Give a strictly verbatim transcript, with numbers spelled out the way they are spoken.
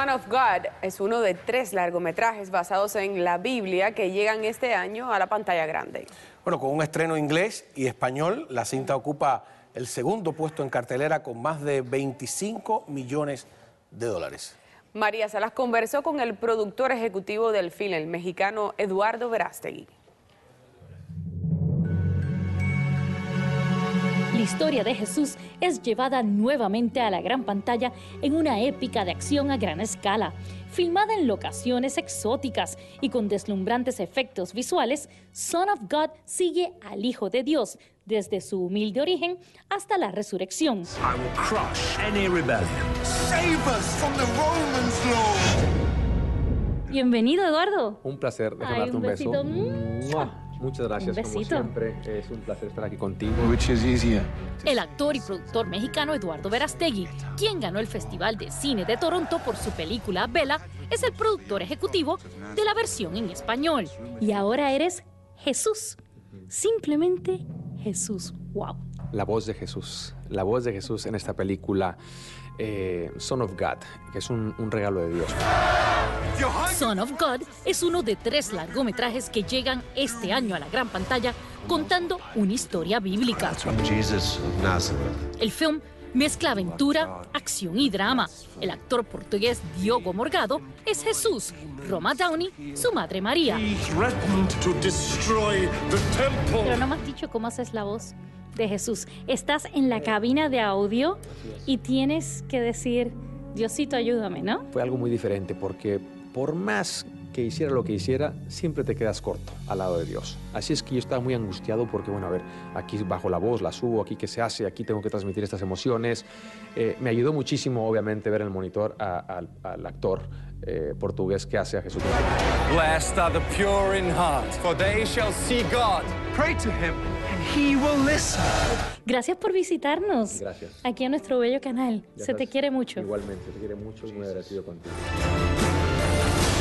Son of God es uno de tres largometrajes basados en la Biblia que llegan este año a la pantalla grande. Bueno, con un estreno inglés y español, la cinta ocupa el segundo puesto en cartelera con más de veinticinco millones de dólares. María Salas conversó con el productor ejecutivo del film, el mexicano Eduardo Verástegui. La historia de Jesús es llevada nuevamente a la gran pantalla en una épica de acción a gran escala. Filmada en locaciones exóticas y con deslumbrantes efectos visuales, Son of God sigue al Hijo de Dios desde su humilde origen hasta la resurrección. I will crush any rebellion. Save us from the Romans, Lord. Bienvenido, Eduardo. Un placer, déjame Ay, darte un, un beso. besito. ¡Mua! Muchas gracias, Un como besito. siempre, es un placer estar aquí contigo. Which is easier? El actor y productor mexicano Eduardo Verástegui, quien ganó el Festival de Cine de Toronto por su película Bella, es el productor ejecutivo de la versión en español. Y ahora eres Jesús. Simplemente Jesús. ¡Wow! La voz de Jesús, la voz de Jesús en esta película, eh, Son of God, que es un, un regalo de Dios. Son of God es uno de tres largometrajes que llegan este año a la gran pantalla contando una historia bíblica. Jesus of Nazareth. El film mezcla aventura, acción y drama. El actor portugués Diogo Morgado es Jesús, Roma Downey, su madre María. He threatened to destroy the temple. Pero no me has dicho cómo haces la voz de Jesús. Estás en la cabina de audio y tienes que decir, Diosito, ayúdame, ¿no? Fue algo muy diferente porque por más que hiciera lo que hiciera, siempre te quedas corto al lado de Dios. Así es que yo estaba muy angustiado porque, bueno, a ver, aquí bajo la voz, la subo, aquí qué se hace, aquí tengo que transmitir estas emociones. Eh, me ayudó muchísimo, obviamente, ver en el monitor a, a, al actor eh, portugués que hace a Jesús. Blessed are the pure in heart, for they shall see God. Pray to him and he will listen. Gracias por visitarnos. Gracias. Aquí a nuestro bello canal. Ya Se te sabes, quiere mucho. Igualmente, te quiere mucho y muy agradecido contigo.